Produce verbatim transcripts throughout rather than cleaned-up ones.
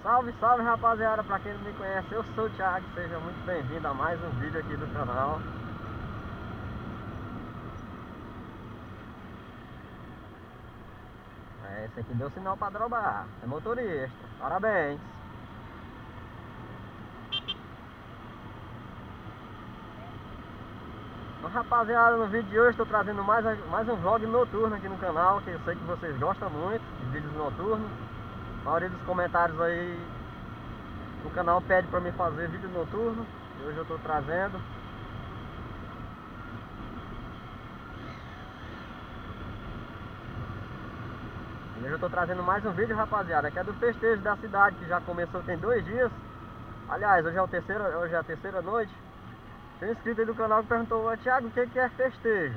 Salve, salve rapaziada, pra quem não me conhece, eu sou o Thiago, seja muito bem-vindo a mais um vídeo aqui do canal. É, esse aqui deu sinal pra drobar, é motorista, parabéns. Então rapaziada, no vídeo de hoje estou trazendo mais, mais um vlog noturno aqui no canal, que eu sei que vocês gostam muito de vídeos noturnos. A maioria dos comentários aí no canal pede pra mim fazer vídeo noturno, e hoje eu estou trazendo. E hoje eu tô trazendo mais um vídeo, rapaziada, que é do festejo da cidade, que já começou tem dois dias. Aliás, hoje é, o terceiro, hoje é a terceira noite. Tem um inscrito aí do canal que perguntou: Thiago, o que que é festejo?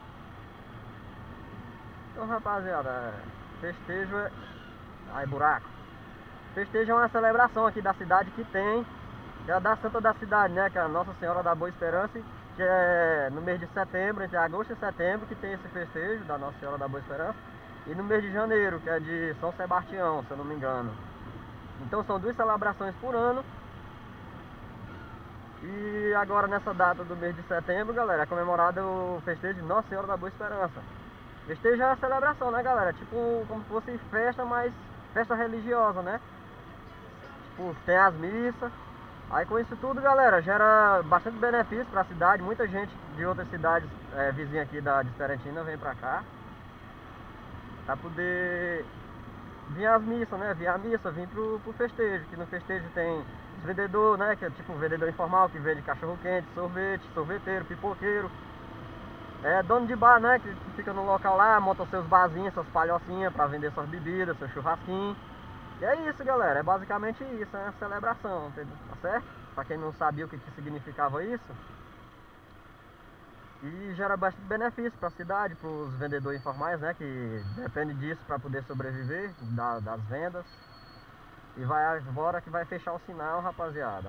Então, rapaziada, é, festejo é... Ai, buraco. Festejo é uma celebração aqui da cidade que tem, que é a da Santa da Cidade, né? Que é a Nossa Senhora da Boa Esperança, que é no mês de setembro, entre agosto e setembro, que tem esse festejo da Nossa Senhora da Boa Esperança. E no mês de janeiro, que é de São Sebastião, se eu não me engano. Então são duas celebrações por ano. E agora nessa data do mês de setembro, galera, é comemorado o festejo de Nossa Senhora da Boa Esperança. Festejo é a celebração, né, galera? Tipo como se fosse festa, mas festa religiosa, né? Tipo, tem as missas. Aí com isso tudo, galera, gera bastante benefício para a cidade. Muita gente de outras cidades é, vizinhas aqui da de Esperantina vem pra cá pra poder vir às missas, né? Vir à missa, vir pro, pro festejo. Que no festejo tem os vendedores, né? Que é tipo um vendedor informal que vende cachorro quente, sorvete, sorveteiro, pipoqueiro. É dono de bar, né? Que fica no local lá, monta seus barzinhos, suas palhocinhas pra vender suas bebidas, seu churrasquinho. E é isso, galera, é basicamente isso, é uma celebração, entendeu? Tá certo? Pra quem não sabia o que, que significava isso. E gera bastante benefício para a cidade, para os vendedores informais, né? Que depende disso para poder sobreviver, da, das vendas. E vai agora que vai fechar o sinal, rapaziada.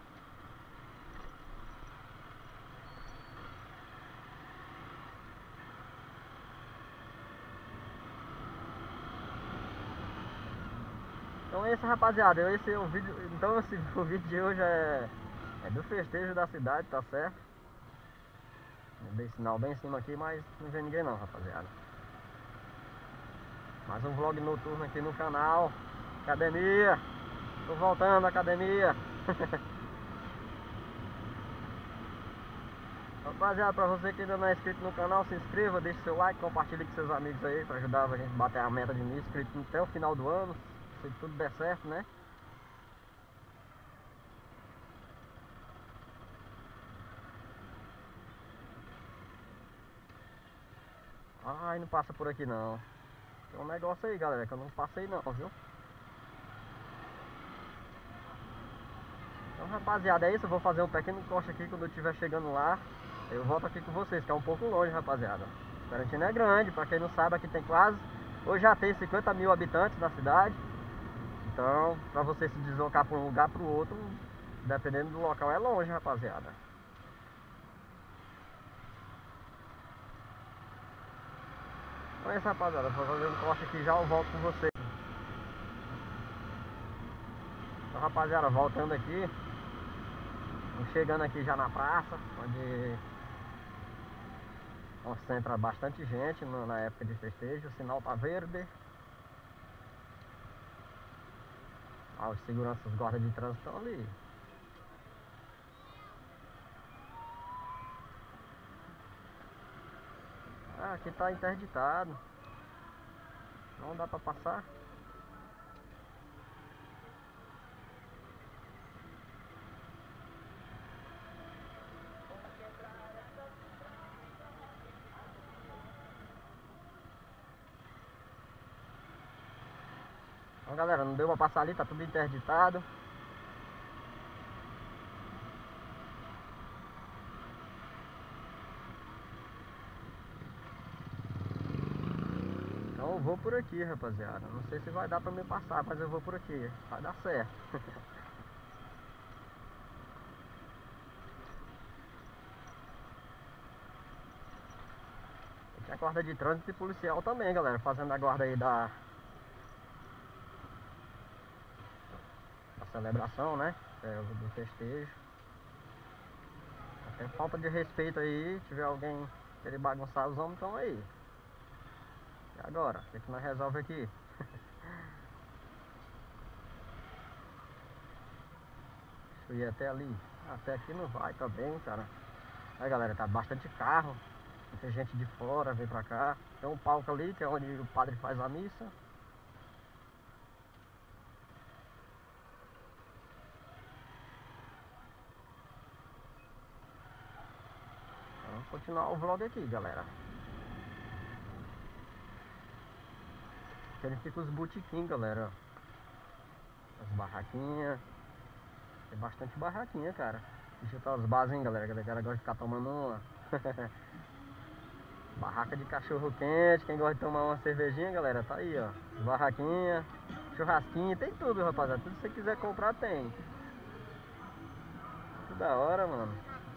Então é isso, rapaziada. Esse é o vídeo. Então esse, o vídeo de hoje é, é do festejo da cidade, tá certo? Eu dei sinal bem em cima aqui, mas não vê ninguém não, rapaziada. Mais um vlog noturno aqui no canal. Academia. Tô voltando à academia. Rapaziada, pra você que ainda não é inscrito no canal, se inscreva, deixe seu like, compartilhe com seus amigos aí pra ajudar a gente a bater a meta de mil inscritos até o final do ano, se tudo der certo, né? Ai, não passa por aqui não. Tem um negócio aí, galera, que eu não passei não, viu? Então, rapaziada, é isso. Eu vou fazer um pequeno corte aqui quando eu estiver chegando lá. Eu volto aqui com vocês, que é um pouco longe, rapaziada. Esperantina é grande, pra quem não sabe, aqui tem quase... Hoje já tem cinquenta mil habitantes na cidade. Então, pra você se deslocar para um lugar para o outro, dependendo do local, é longe, rapaziada. Então é isso, rapaziada. Vou fazer um corte aqui já, eu volto com vocês. Então, rapaziada, voltando aqui. Chegando aqui já na praça, onde concentra bastante gente na época de festejo. O sinal tá verde. Ah, os seguranças, os guardas de trânsito estão ali. Ah, aqui tá interditado. Não dá pra passar. Então, galera, não deu pra passar ali, tá tudo interditado. Então eu vou por aqui, rapaziada. Não sei se vai dar pra me passar, mas eu vou por aqui. Vai dar certo. Tem a guarda de trânsito e policial também, galera. Fazendo a guarda aí da... celebração, né? É, do festejo. Até falta de respeito aí, se tiver alguém querer bagunçar, os homens estão aí. E agora? O que, que nós resolve aqui? Deixa eu ir até ali. Até aqui não vai também, cara. Aí galera, tá bastante carro. Muita gente de fora vem pra cá. Tem um palco ali que é onde o padre faz a missa. Vamos continuar o vlog aqui, galera. Aqui fica os botequim, galera. As barraquinhas. Tem bastante barraquinha, cara. Deixa eu botar os bares, hein, galera. A galera gosta de ficar tomando uma. Barraca de cachorro quente. Quem gosta de tomar uma cervejinha, galera, tá aí, ó. Barraquinha, churrasquinho, tem tudo, rapaziada. Tudo que você quiser comprar tem. Tudo da hora, mano.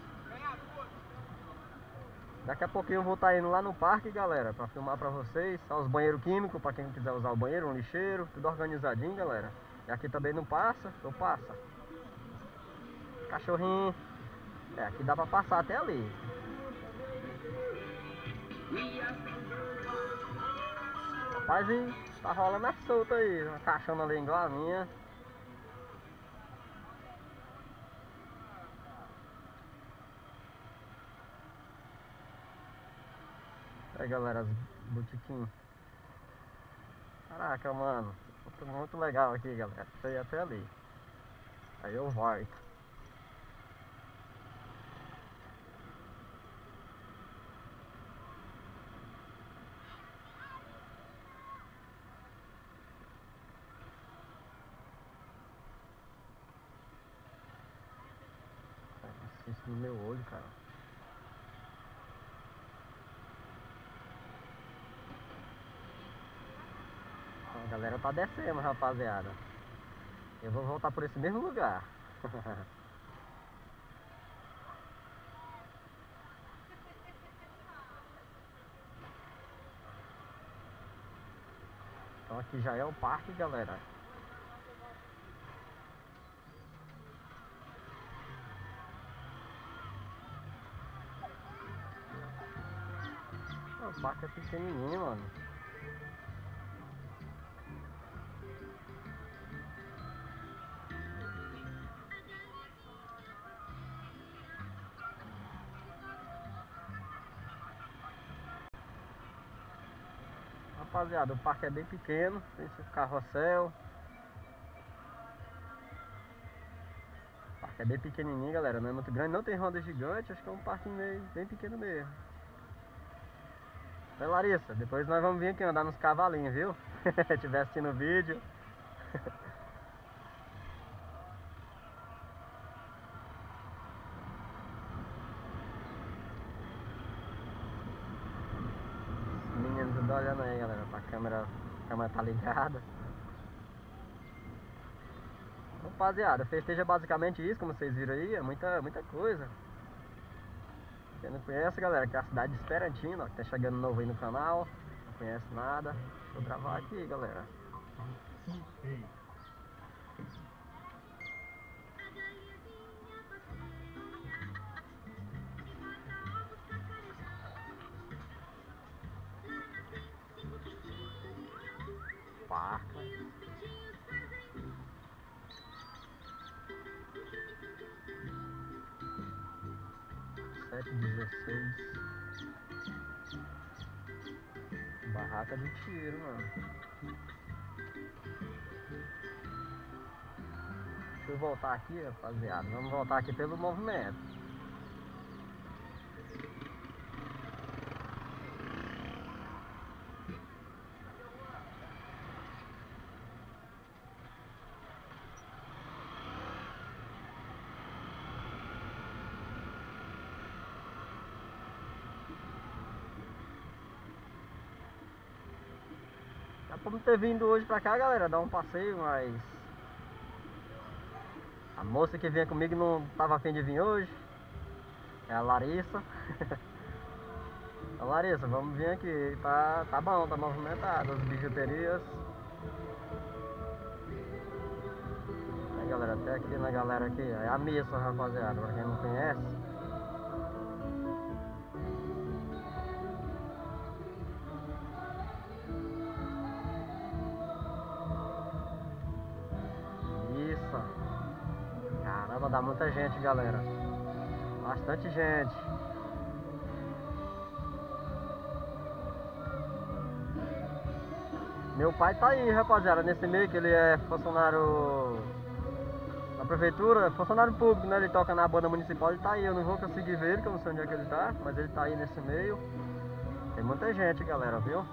Daqui a pouquinho eu vou estar indo lá no parque, galera, pra filmar pra vocês. Só os banheiros químicos, pra quem quiser usar o banheiro, um lixeiro. Tudo organizadinho, galera. E aqui também não passa, ou passa. Cachorrinho. É, aqui dá pra passar até ali. Rapaz, e tá rolando a solta aí. Uma caixona ali igual a minha. Aí, galera, as botiquinhos. Caraca, mano. Muito, muito legal aqui, galera. Isso aí até ali. Aí eu volto. Isso no meu olho, cara. A galera tá descendo, rapaziada. Eu vou voltar por esse mesmo lugar. Então aqui já é o parque, galera. O parque é pequenininho, mano. Rapaziada, o parque é bem pequeno. Tem esse carrossel. O parque é bem pequenininho, galera. Não é muito grande, não tem roda gigante. Acho que é um parque meio, bem pequeno mesmo. Oi, Larissa, depois nós vamos vir aqui andar nos cavalinhos, viu? Se estiver assistindo o vídeo. Os meninos estão olhando aí, galera. A câmera, a câmera tá ligada. Rapaziada, festeja é basicamente isso, como vocês viram aí. É muita, muita coisa. Quem não conhece, galera, que é a cidade de Esperantino, ó, que tá chegando novo aí no canal. Não conhece nada. Deixa eu gravar aqui, galera. Parque. sete dezesseis. Barraca de tiro, mano. Deixa eu voltar aqui, rapaziada. Vamos voltar aqui pelo movimento. Dá pra não ter vindo hoje pra cá, galera, dar um passeio, mas a moça que vinha comigo não tava a fim de vir hoje. É a Larissa. A Larissa, vamos vir aqui. Tá, tá bom, tá movimentado as bijuterias. Aí, galera? Até aqui na galera aqui, é a missa, rapaziada, pra quem não conhece. Isso. Caramba, dá muita gente, galera. Bastante gente. Meu pai tá aí, rapaziada, nesse meio que ele é funcionário da prefeitura, funcionário público, né? Ele toca na banda municipal, ele tá aí. Eu não vou conseguir ver ele, que eu não sei onde é que ele tá, mas ele tá aí nesse meio. Tem muita gente, galera, viu?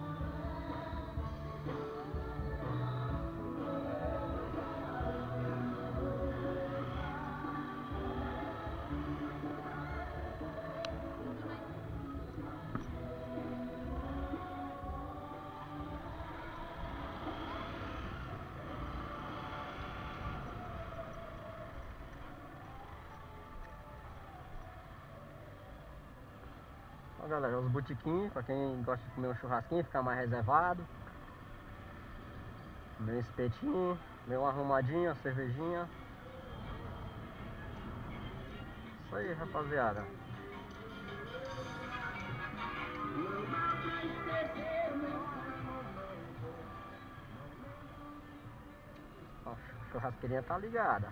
Ó, galera, os botiquinhos, pra quem gosta de comer um churrasquinho, ficar mais reservado. Meu espetinho, meu arrumadinho, a cervejinha. Isso aí, rapaziada. Ó, a churrasqueirinha tá ligada.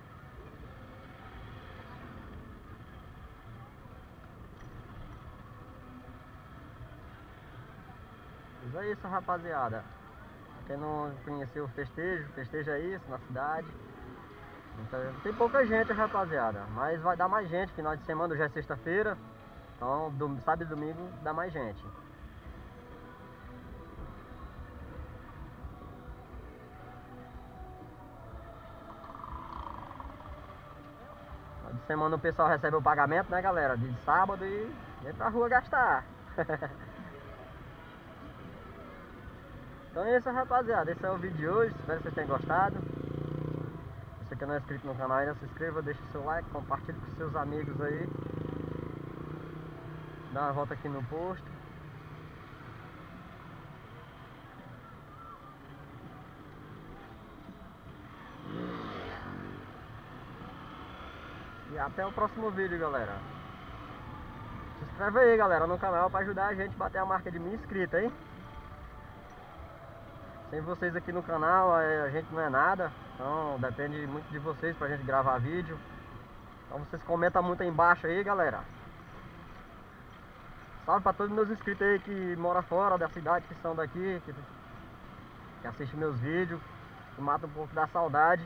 Mas é isso, rapaziada. Quem não conheceu o festejo, festeja isso na cidade. Então, tem pouca gente, rapaziada, mas vai dar mais gente. Final de semana já é sexta-feira, então do, sábado e domingo dá mais gente. Final de semana o pessoal recebe o pagamento, né, galera? De sábado e vem pra rua gastar. Então é isso, rapaziada, esse é o vídeo de hoje, espero que vocês tenham gostado. Se você que não é inscrito no canal ainda, se inscreva, deixa o seu like, compartilhe com seus amigos aí. Dá uma volta aqui no posto. E até o próximo vídeo, galera. Se inscreve aí, galera, no canal para ajudar a gente a bater a marca de mil inscritos, hein? Sem vocês aqui no canal, a gente não é nada. Então depende muito de vocês pra gente gravar vídeo. Então vocês comentam muito aí embaixo aí, galera. Salve pra todos os meus inscritos aí que moram fora da cidade, que são daqui, que, que assistem meus vídeos, que matam um pouco da saudade.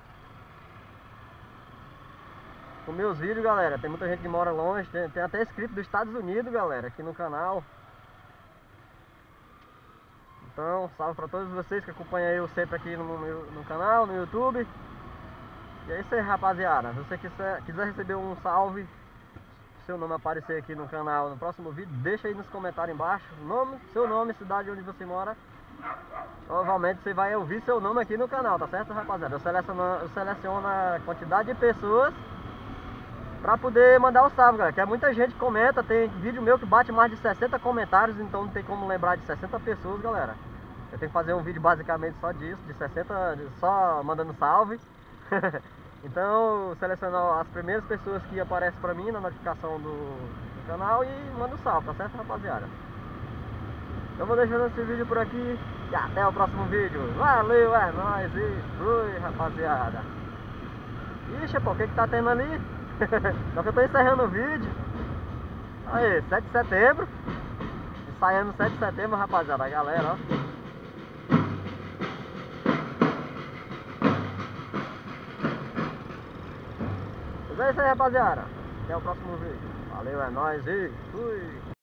Com meus vídeos, galera, tem muita gente que mora longe, tem, tem até inscrito dos Estados Unidos, galera, aqui no canal. Então, salve pra todos vocês que acompanham eu sempre aqui no, no, no canal, no YouTube. E é isso aí, rapaziada. Se você quiser, quiser receber um salve, seu nome aparecer aqui no canal no próximo vídeo, deixa aí nos comentários embaixo nome, seu nome, cidade onde você mora. Provavelmente você vai ouvir seu nome aqui no canal, tá certo, rapaziada? Eu seleciono, eu seleciono a quantidade de pessoas pra poder mandar o salve, galera. Que é muita gente que comenta, tem vídeo meu que bate mais de sessenta comentários, então não tem como lembrar de sessenta pessoas, galera. Eu tenho que fazer um vídeo basicamente só disso, de sessenta, só mandando salve. Então eu seleciono as primeiras pessoas que aparecem pra mim na notificação do, do canal e mando salve, tá certo, rapaziada? Eu vou deixando esse vídeo por aqui e até o próximo vídeo. Valeu, é nóis e fui, rapaziada. Ixi, pô, o que que tá tendo ali? Só que eu tô encerrando o vídeo. Aí, sete de setembro. Ensaiando sete de setembro, rapaziada. A galera, ó. Mas é isso aí, rapaziada. Até o próximo vídeo. Valeu, é nóis e fui.